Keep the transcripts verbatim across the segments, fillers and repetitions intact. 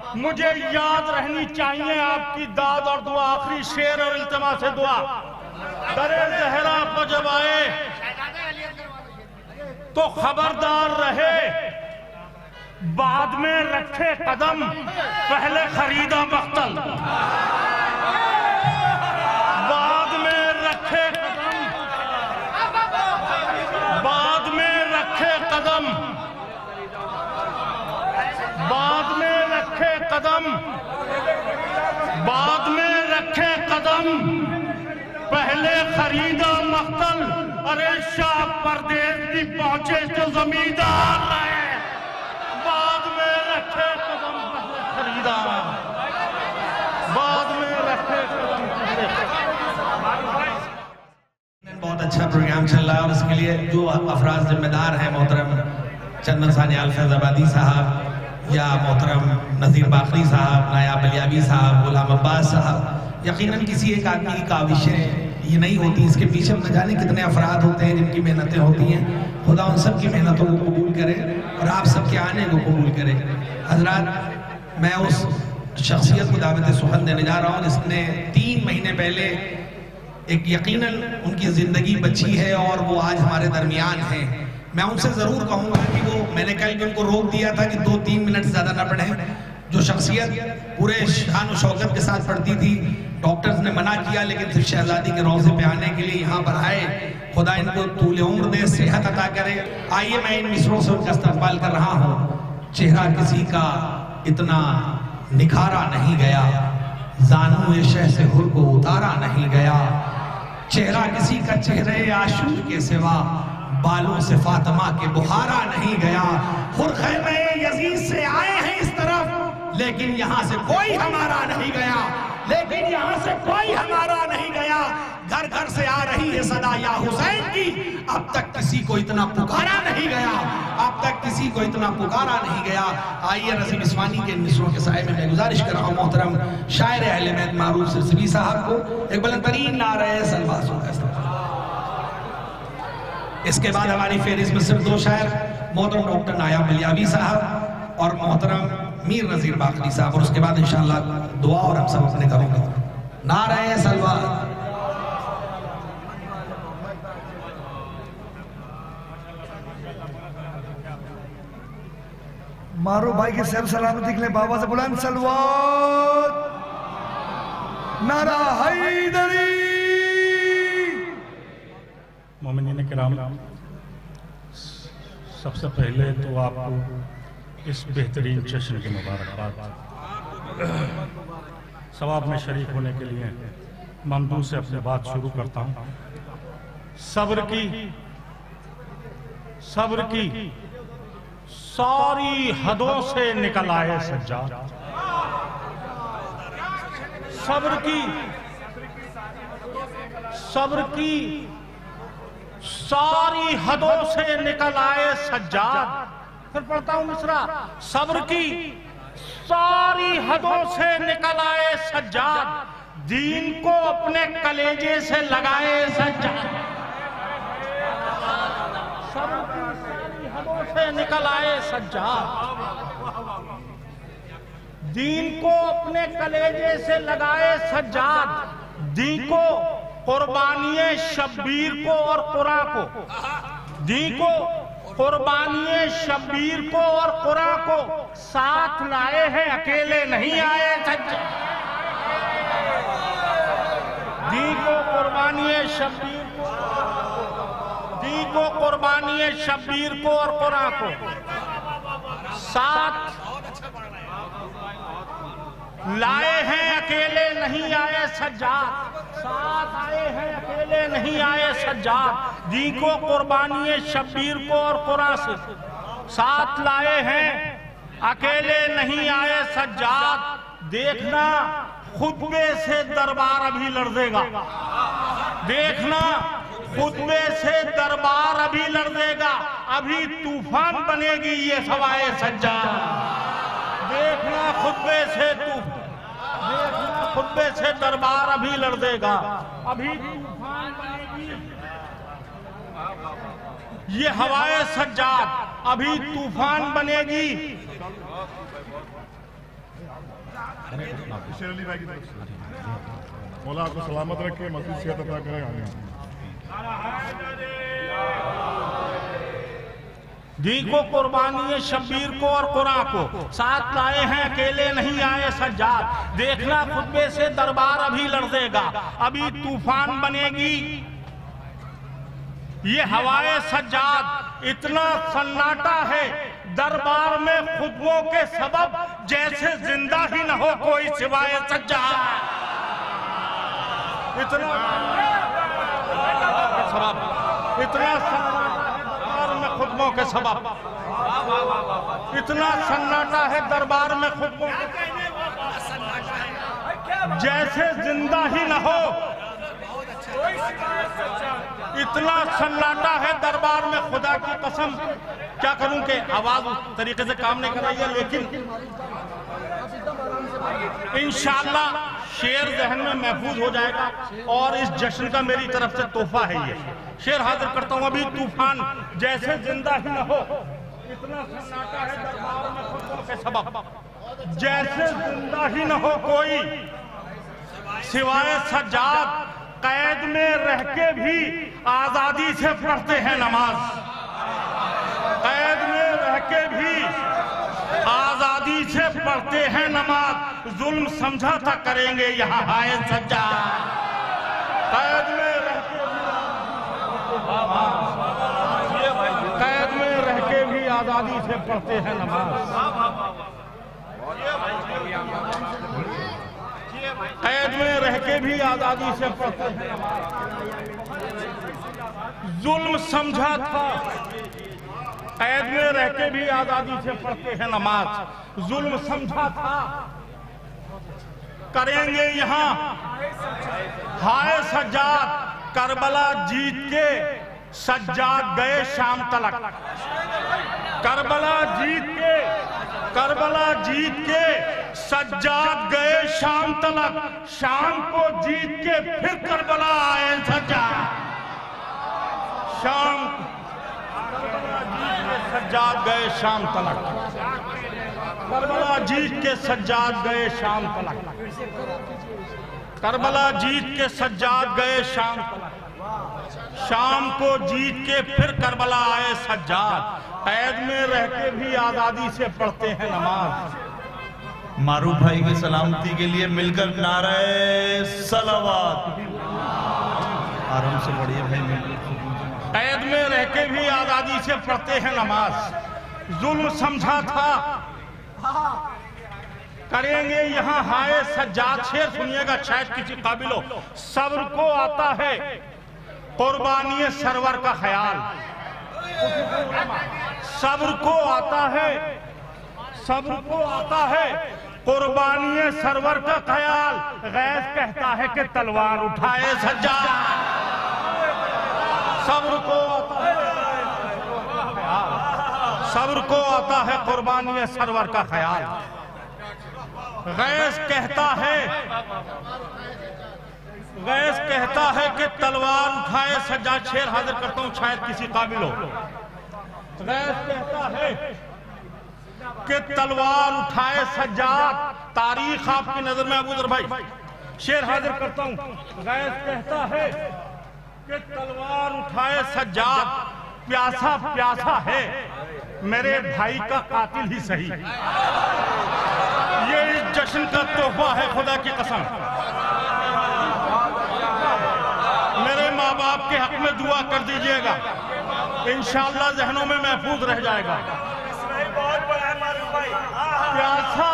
मुझे याद रहनी चाहिए आपकी दाद और दुआ। आखिरी शेर और इल्तिमा से दुआ। दरे जहरा पर जब आए तो खबरदार रहे, बाद में रखे कदम, पहले खरीदा मख्तल। बाद में रखे कदम, बाद में रखे कदम, बाद में रखे कदम, बाद में रखे कदम, पहले खरीदा मख्तल। अरे शाह परदेश भी पहुंचे तो जमींदार रहे, बाद में रखे कदम, पहले खरीदा, बाद में रखे कदम, पहले। बहुत अच्छा प्रोग्राम चल रहा है और इसके लिए जो अफराज जिम्मेदार हैं, मोहतरम चंदन सान्याल फैजाबादी साहब या मोहतरम नज़ीर बाकरी साहब, नायाब अलियाबी साहब, गुलाम अब्बास साहब, यकीनन किसी एक आदमी की काविशें ये नहीं होती, इसके पीछे न जाने कितने अफराद होते हैं जिनकी मेहनतें होती हैं। खुदा उन सब की मेहनतों को कबूल करे और आप सबके आने को कबूल करे। हजरात, मैं उस शख्सियत को दावत सुखन देने जा रहा हूँ जिसने तीन महीने पहले एक यकीनन उनकी ज़िंदगी बची है और वो आज हमारे दरमियान हैं। मैं उनसे ज़रूर कहूँगा कि वो, मैंने कल भी उनको रोक दिया था कि दो तीन मिनट से ज़्यादा ना पढ़ें। जो शख्सियत पूरे शान और शौकत के साथ पढ़ती थी, डॉक्टर्स ने मना किया लेकिन सिर्फ शहजादी के रोज़े पे आने के लिए यहाँ पर आए। खुदा इनको तूल उम्र दे, सेहत अता करे। आइए मैं इन मिसरों से उनका इस्तकबाल कर रहा हूँ। चेहरा किसी का इतना निखारा नहीं गया, जानू शह से हुर को उतारा नहीं गया। चेहरा किसी का चेहरे आशूर के सिवा बालों से फातिमा के बुहारा नहीं गया। खुद खैमे यजीद से आए हैं इस तरफ, लेकिन यहाँ से कोई हमारा नहीं गया, लेकिन यहाँ से कोई हमारा नहीं गया। घर घर से आ रही है सदा या हुसैन की, अब तक किसी को इतना पुकारा नहीं गया, अब तक किसी को इतना पुकारा नहीं गया। आइए नसीब इस्मानी के मिसरों के साए में मैं गुजारिश कर रहा हूँ मोहतरम शायर अहले बैत मारूफ सिरसिबी साहब को एक बुलंदतरीन नारे सलवा सुना। इसके बाद हमारी फेरिस्त में सिर्फ दो शायर, मोहतरम डॉक्टर नायाब अलियाबी साहब और मोहतरम मीर नज़ीर बाकरी साहब, और उसके बाद इंशाअल्लाह दुआ और हम सब अपने घरों में। नारे सलवा। मारो भाई की सब सलामती के लिए बाबा से बुलंद सलवात। नारा हैदरी। मोमिनीन किराम, सबसे पहले तो आपको इस बेहतरीन जश्न की मुबारकबाद। सवाब में शरीक होने के लिए ममदू से अपनी बात शुरू करता हूँ। सब्र की सब्र की सारी हदों से निकल आए सज्जाद। सब्र की सब्र की सारी हदों से निकल आए सज्जाद। फिर पढ़ता हूं मिसरा। सब्र की सारी हदों से निकल आए सज्जाद, दीन को अपने कलेजे से लगाए सज्जाद। सब्र की सारी हदों से निकल आए सज्जाद, दीन को अपने कलेजे से लगाए सज्जाद। दी को कुर्बानिए शब्बीर को और कुरान को, दी को कुर्बानिए शब्बीर को और कुरान को साथ लाए हैं, अकेले नहीं आए सज्जाद। दी को कुर्बानिए शब्बीर को, दी को कुर्बानिए शब्बीर को और कुरान को साथ लाए हैं, अकेले नहीं आए सज्जाद। साथ आए हैं, अकेले नहीं आए सज्जाद। दी को कुर्बानी शब्बीर को और कुरान से साथ लाए हैं, अकेले नहीं आए सज्जाद। देखना खुतबे से दरबार अभी लड़ देगा, देखना खुतबे से दरबार अभी लड़ देगा। अभी तूफान बनेगी ये सवाए सज्जाद। देखना खुतबे से तूफान, देखना खुतबे से दरबार अभी लड़ देगा। अभी तूफान बनेगी ये हवाए सज्जाद, अभी तूफान बनेगी शेर अली भाई की तरफ से मौला आपको सलामत रखे, मज़ीद सेहत अता करे। आमीन। दी को कुर्बानी शब्बीर को और कुरान को साथ लाए हैं, अकेले नहीं आए सज्जाद। देखना खुतबे से दरबार अभी लड़ेगा, अभी तूफान बनेगी ये हवाए सज्जाद। इतना सन्नाटा है दरबार में खुतबों के सबब, जैसे जिंदा ही न हो कोई सिवाय सज्जाद। इतना सबब, इतना सन्नाटा है दरबार में खुतबों के सबब, इतना सन्नाटा है दरबार में खुतबों जैसे जिंदा ही न हो। इतना सन्नाटा है दरबार में, खुदा की कसम क्या करूं कि आवाज उस तरीके से काम नहीं कर रही है, लेकिन इंशाअल्लाह शेर जहन में महफूज हो जाएगा और इस जश्न का मेरी तरफ से तोहफा है। ये शेर हाजिर करता हूं, अभी तूफान जैसे जिंदा ही न हो। इतना सन्नाटा है दरबार में खुतबों के सबब, जैसे जिंदा ही न हो कोई सिवाय सज्जाद। कैद में रह के भी आजादी से पढ़ते हैं नमाज, कैद में रह के भी आजादी से पढ़ते हैं नमाज। जुल्म समझा था करेंगे यहाँ आए सज्जाद। कैद में रह के भी कैद में रह के भी आजादी से पढ़ते हैं नमाज। कैद में रह के भी आजादी से पढ़ते हैं। जुल्म समझा था, कैद में रह के भी आजादी से पढ़ते हैं नमाज। जुल्म समझा था करेंगे यहाँ हाय सज्जाद। करबला जीत के सज्जाद गए शाम तलक, करबला जीत के करबला जीत के सज्जाद गए शाम तलक। शाम को जीत के फिर करबला आए सज्जाद। शाम करबला जीत के सज्जाद गए शाम तलक, करबला जीत के सज्जाद गए शाम तलक, करबला जीत के सज्जाद गए शाम तलक। शाम को जीत के फिर करबला आए सज्जाद। कैद में रह के भी आजादी से पढ़ते हैं नमाज। मारूफ भाई की सलामती के लिए मिलकर नारे सलावत। आराम से बढ़िया भाई मिलकर। कैद में रह के भी आजादी से पढ़ते हैं नमाज। जुल्म समझा था करेंगे यहाँ हाय सज्जाद। शेर सुनिएगा, शायद किसी काबिल हो। सब्र को आता है कुर्बानी सरवर का ख्याल, सब्र को आता है सब्र को आता है कुर्बानी सरवर का ख्याल। गैस कहता है कि तलवार उठाए सज्जाद। सब्र को आता है सब्र को आता है कुर्बानी सरवर का ख्याल। गैस कहता है गैस कहता है कि तलवार उठाए सज्जाद। शेर हाजिर करता हूं, शायद किसी काबिल हो। गैस कहता है कि तलवार उठाए सज्जाद। तारीख आपकी नजर में अबूजर भाई, शेर हाजिर करता हूं। गैस कहता है कि तलवार उठाए सज्जाद। प्यासा प्यासा है मेरे भाई का कातिल ही सही। ये इस जश्न का तोहफा है, खुदा की कसम। मेरे माँ बाप के हक में दुआ कर दीजिएगा, इंशाअल्लाह जहनों में महफूज रह जाएगा। प्यासा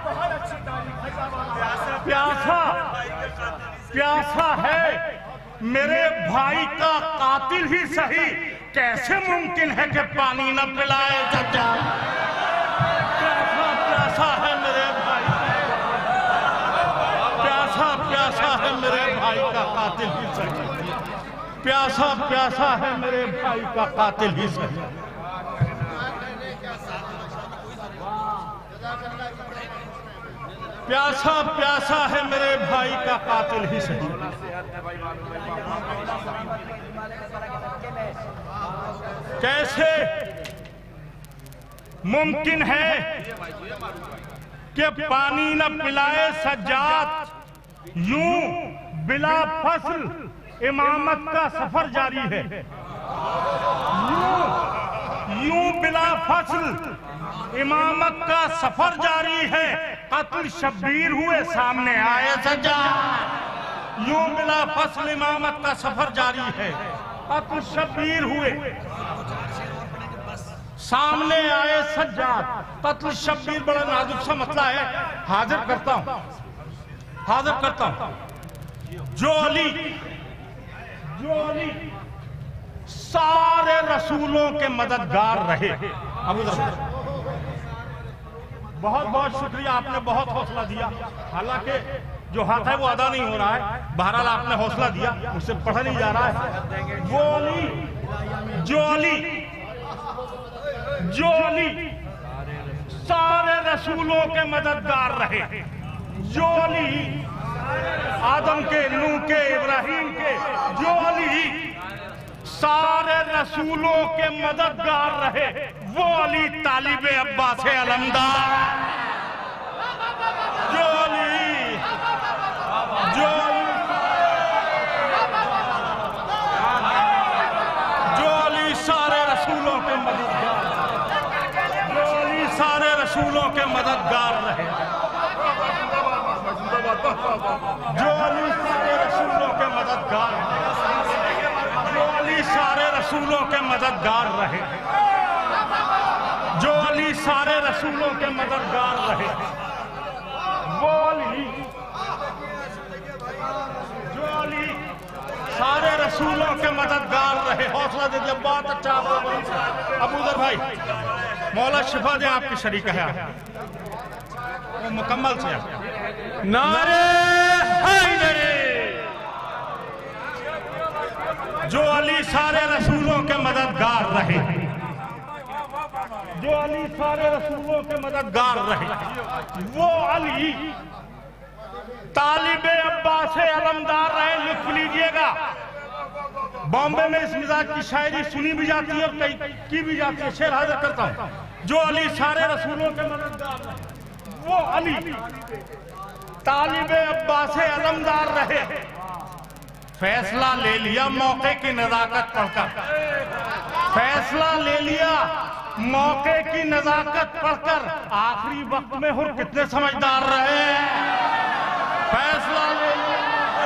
प्यासा प्यासा है मेरे भाई का कातिल ही सही। कैसे मुमकिन है कि पानी न पिलाए सज्जाद। प्यासा प्यासा है मेरे भाई, प्यासा प्यासा है मेरे भाई का कातिल ही सही। प्यासा प्यासा है मेरे भाई का कातिल ही सही। प्यासा प्यासा है मेरे भाई का कातिल ही सही। कैसे मुमकिन है कि पानी न पिलाए सज्जाद, यूं बिला फसल इमामत का सफर जारी है। यूं यूं बिला फसल इमामत का सफर जारी है, कत्ल शब्बीर हुए सामने आए सज्जाद। यूं बिला फसल इमामत का सफर जारी है, कत्ल शब्बीर हुए सामने आए सज्जाद। कत्ल शब्बीर बड़ा नाजुक सा मसला है, हाजिर करता हूं हाजिर करता हूं जो अली जो अली सारे रसूलों के मददगार रहे। अबू दर बहुत बहुत शुक्रिया, आपने बहुत हौसला दिया। हालांकि जो हाथ है वो अदा नहीं हो रहा है, बहरहाल आपने हौसला दिया, मुझसे पढ़ा नहीं जा रहा है। वो अली जो अली जो अली सारे रसूलों के मददगार रहे, जो अली आदम के, नूह के, इब्राहिम के, जो अली सारे रसूलों के मददगार रहे, वो अली तालिबे अब्बास से अलमदार। जो अली जो जो अली सारे रसूलों के मददगार जो अली सारे रसूलों के मददगार रहे, जो अली सारे रसूलों के मददगार जो अली सारे रसूलों के मददगार रहे, जो अली सारे रसूलों के मददगार रहे, वो अली जो अली सारे रसूलों के मददगार रहे। हौसला दे दिया, बहुत अच्छा। अबूदर भाई मौला शिफा दे, आपकी शरीक है वो मुकम्मल से नारे हैदरी। जो अली सारे रसूलों के मददगार रहे, जो अली सारे रसूलों के मददगार रहे, वो अली तालिबे अब्बास से अलमदार रहे। लिख लीजिएगा, बॉम्बे में इस मिजाज की शायरी सुनी भी जाती है और कई की भी जाती है। शेर हाजिर करता हूं, जो अली सारे रसूलों के मददगार रहे, वो अली तालिबे अब्बास से अलमदार रहे। फैसला ले लिया मौके की नजाकत पढ़कर, फैसला ले लिया मौके की नजाकत पढ़कर, आखिरी वक्त में हुर कितने समझदार रहे। फैसला ले लिया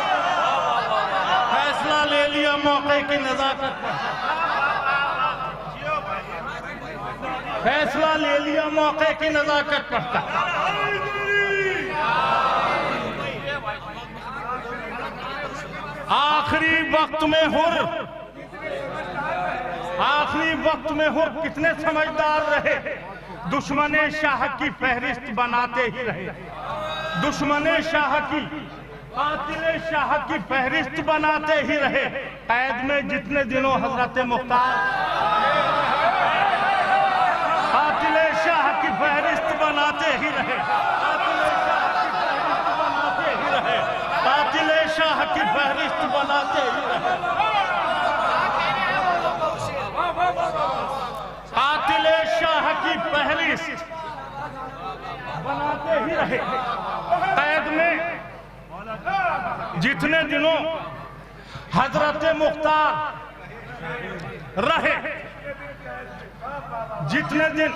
फैसला ले लिया मौके की नजाकत पर, फैसला ले लिया मौके की नजाकत पढ़कर। आखिरी वक्त में हुर आखिरी वक्त में हुर कितने समझदार रहे। दुश्मने शाह की फहरिस्त बनाते ही रहे, दुश्मने शाह की कातिले शाह की फहरिस्त बनाते ही रहे। कैद में जितने दिनों हजरत मुख्तार कातिले शाह की फहरिस्त बनाते ही रहे, कातिले शाह की फहरिस्त बनाते ही रहे, कातिले शाह की फहरिस्त बनाते ही रहे। कैद में जितने दिनों हजरत मुख्तार रहे, जितने दिन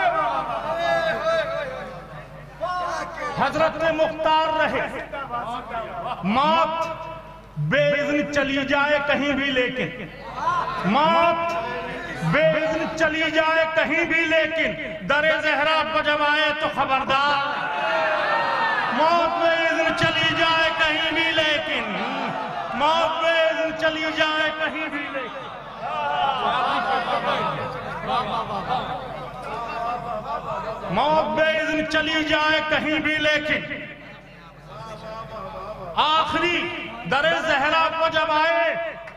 हजरत मुख्तार रहे, मौत बेइज़्न चली जाए कहीं भी, लेकिन मौत बेइज़्न चली जाए कहीं भी, लेकिन दरे ज़हरा पर जब आए तो खबरदार। मौत बेइज़्न चली जाए कहीं भी, लेकिन मौत बेइज़्न चली जाए कहीं भी, लेकिन मौत बेइज़्न चली जाए कहीं भी, लेकिन आखिरी दरे ज़हरा को जब आए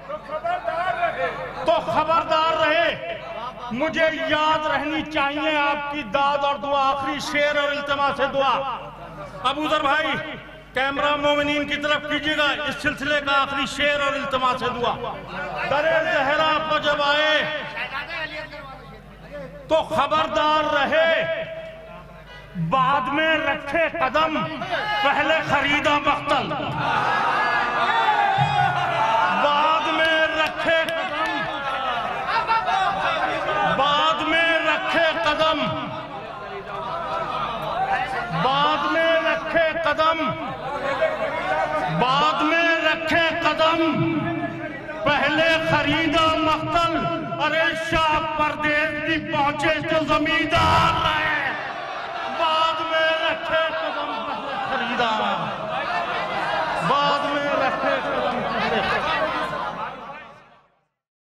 तो खबरदार रहे। मुझे याद रहनी चाहिए आपकी दाद और दुआ। आखिरी शेर और इल्तिमा से दुआ। अबूदर भाई कैमरा मोमिनीन की तरफ कीजिएगा। इस सिलसिले का आखिरी शेर और इल्तिमा से दुआ। दरे ज़हरा को जब आए तो खबरदार रहे, बाद में रखे कदम पहले खरीदा मख्तल, बाद में रखे कदम, बाद में रखे कदम, बाद में रखे कदम, बाद में रखे कदम पहले खरीदा मख्तल। अरे शाह परदेश भी पहुंचे जो जमींदार रहे।